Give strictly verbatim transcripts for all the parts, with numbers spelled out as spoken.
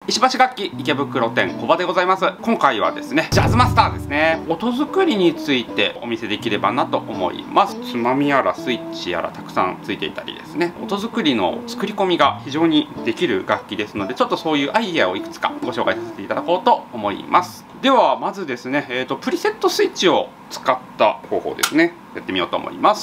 石橋楽器池袋店小場でございます。今回はですね、ジャズマスターですね、音作りについてお見せできればなと思います。つまみやらスイッチやらたくさんついていたりですね、音作りの作り込みが非常にできる楽器ですので、ちょっとそういうアイデアをいくつかご紹介させていただこうと思います。ではまずですね、えーと、プリセットスイッチを使った方法ですね、やってみようと思います。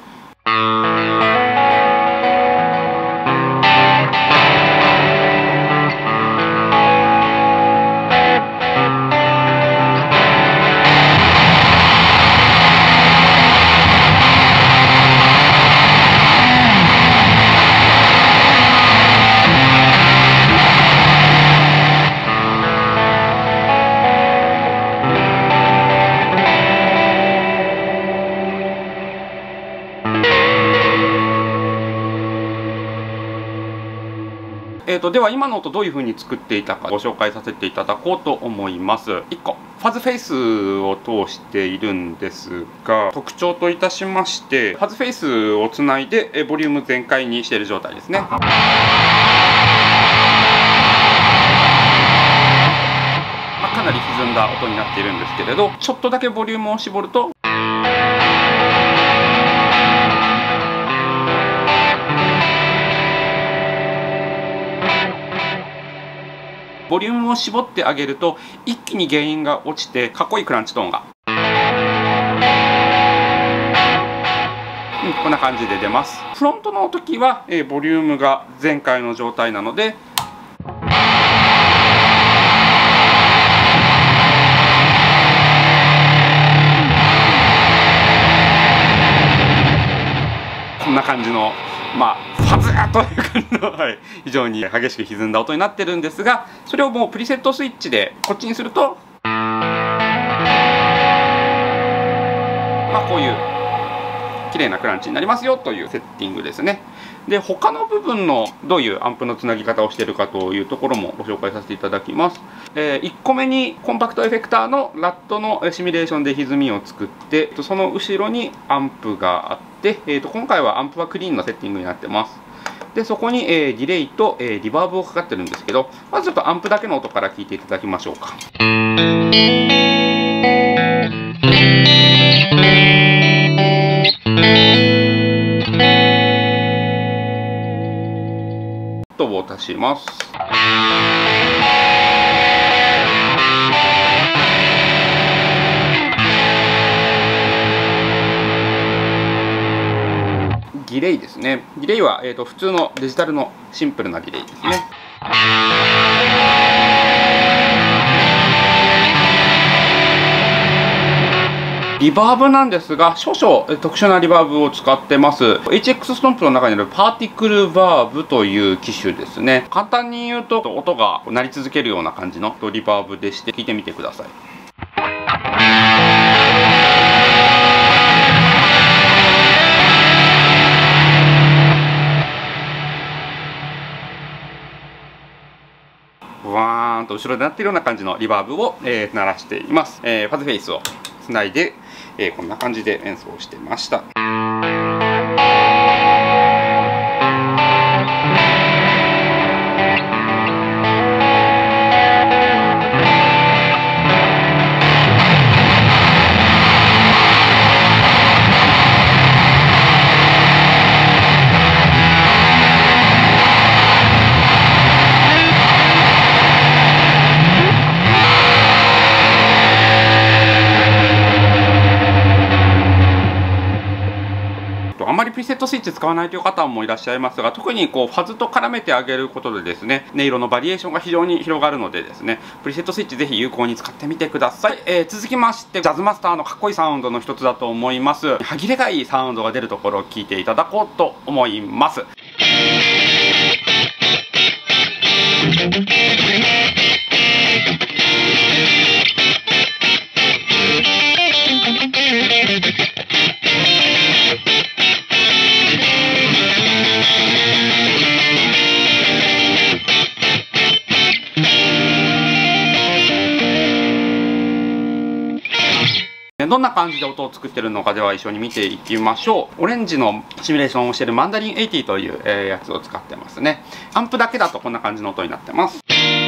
えーとでは今の音どういう風に作っていたかご紹介させていただこうと思います。いっこファズフェイスを通しているんですが、特徴といたしましてファズフェイスをつないでボリューム全開にしている状態ですね。まあ、かなり歪んだ音になっているんですけれど、ちょっとだけボリュームを絞るとボリュームを絞ってあげると一気にゲインが落ちてかっこいいクランチトーンが、うん、こんな感じで出ます。フロントの時は、えー、ボリュームが全開の状態なのでこんな感じのまあファズーという感じの、はい、非常に激しく歪んだ音になってるんですが、それをもうプリセットスイッチでこっちにすると、まあこういう綺麗なクランチになりますよというセッティングですね。で他の部分のどういうアンプのつなぎ方をしているかというところもご紹介させていただきます。えー、いっこめにコンパクトエフェクターのラットのシミュレーションで歪みを作って、その後ろにアンプがあって、えー、と今回はアンプはクリーンのセッティングになってます。でそこに、えー、ディレイと、えー、リバーブをかかってるんですけど、まずちょっとアンプだけの音から聞いていただきましょうか。音を足します。ディレイですね。ディレイは、えーと、普通のデジタルのシンプルなディレイですね。リバーブなんですが、少々特殊なリバーブを使ってます。エイチエックス ストンプの中にあるパーティクルバーブという機種ですね。簡単に言うと、音が鳴り続けるような感じのリバーブでして、聞いてみてください。わーんと後ろで鳴っているような感じのリバーブを、えー、鳴らしています。えー、ファズフェイスをつないで、えー、こんな感じで演奏してました。あんまりプリセットスイッチ使わないという方もいらっしゃいますが、特にこうファズと絡めてあげることでですね、音色のバリエーションが非常に広がるのでですね、プリセットスイッチぜひ有効に使ってみてください。えー、続きましてジャズマスターのかっこいいサウンドの一つだと思います。歯切れがいいサウンドが出るところを聞いていただこうと思います。どんな感じで音を作ってるのかでは一緒に見ていきましょう。オレンジのシミュレーションをしているマンダリンはちじゅうという、えー、やつを使ってますね。アンプだけだとこんな感じの音になってます。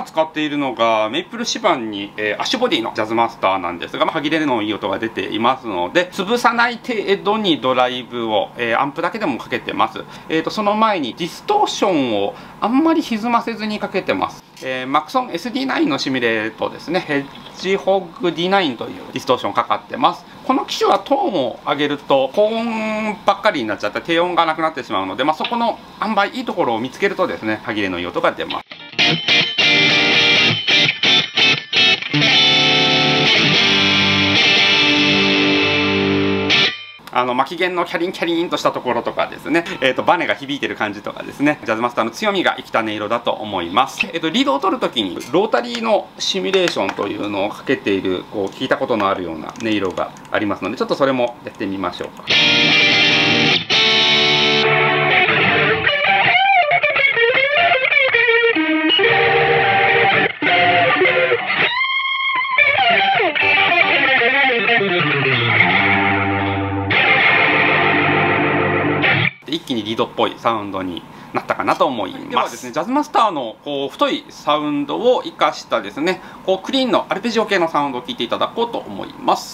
今使っているのがメイプルシバンに、えー、アッシュボディのジャズマスターなんですが、まあ、歯切れのいい音が出ていますので、潰さない程度にドライブを、えー、アンプだけでもかけてます。えーと、その前にディストーションをあんまり歪ませずにかけてます。えー、マクソン エスディーナイン のシミュレートですね、ヘッジホッグ ディーナイン というディストーションかかってます。この機種はトーンを上げると高音ばっかりになっちゃって低音がなくなってしまうので、まあ、そこの塩梅いいところを見つけるとですね、歯切れのいい音が出ます。あの巻き弦のキャリンキャリンとしたところとかですね、えーとバネが響いてる感じとかですね、ジャズマスターの強みが生きた音色だと思います。えーとリードを取るときにロータリーのシミュレーションというのをかけている、こう聞いたことのあるような音色がありますので、ちょっとそれもやってみましょうか。一気にリードっぽいサウンドになったかなと思います。ではですね、ジャズマスターのこう太いサウンドを生かしたですね、こうクリーンのアルペジオ系のサウンドを聞いていただこうと思います。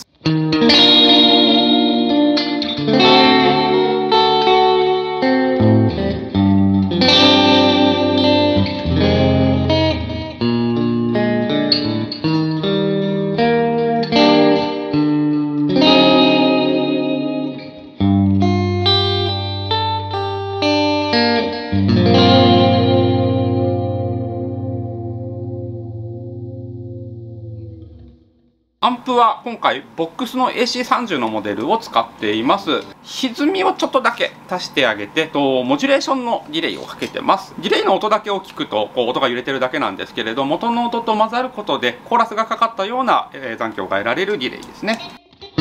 アンプは今回ボックスの エーシーさんじゅう のモデルを使っています。歪みをちょっとだけ足してあげて、とモジュレーションのディレイをかけてます。ディレイの音だけを聞くとこう音が揺れてるだけなんですけれど、元の音と混ざることでコーラスがかかったような、えー、残響が得られるディレイですね。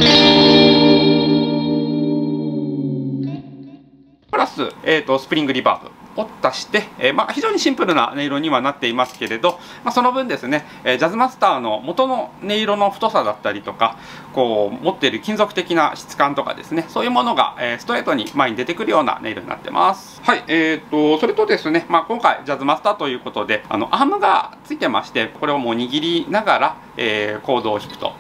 プラス、えーと、スプリングリバーブを足して、えーまあ、非常にシンプルな音色にはなっていますけれど、まあ、その分ですね、えー、ジャズマスターの元の音色の太さだったりとか、こう持っている金属的な質感とかですね、そういうものが、えー、ストレートに前に出てくるような音色になってます。はい、えーとそれとですね、まあ、今回ジャズマスターということであのアームがついてまして、これをもう握りながら、えー、コードを弾くと。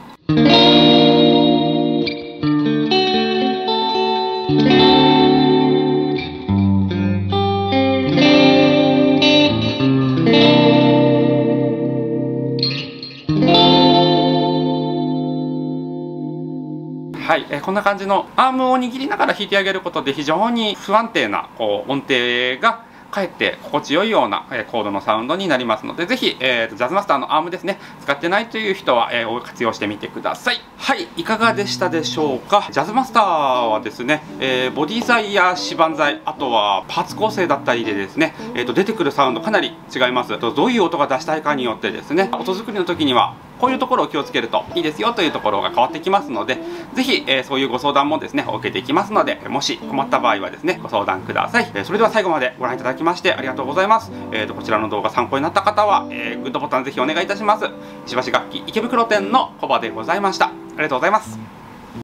はい、えー、こんな感じのアームを握りながら弾いてあげることで非常に不安定なこう音程がかえって心地よいような、えー、コードのサウンドになりますので、ぜひ、えーと、ジャズマスターのアームですね、使ってないという人は、えー、活用してみてください。はい、いかがでしたでしょうか。ジャズマスターはですね、えー、ボディ材や指板材、あとはパーツ構成だったりでですね、えーと、出てくるサウンドかなり違います。どういう音が出したいかによってですね、音作りの時にはこういうところを気をつけるといいですよというところが変わってきますので、ぜひ、えー、そういうご相談もですねお受けていきますので、もし困った場合はですねご相談ください。えー、それでは最後までご覧いただきましてありがとうございます。えーとこちらの動画参考になった方は、えー、グッドボタンぜひお願いいたします。石橋楽器池袋店のコバでございました。ありがとうございます。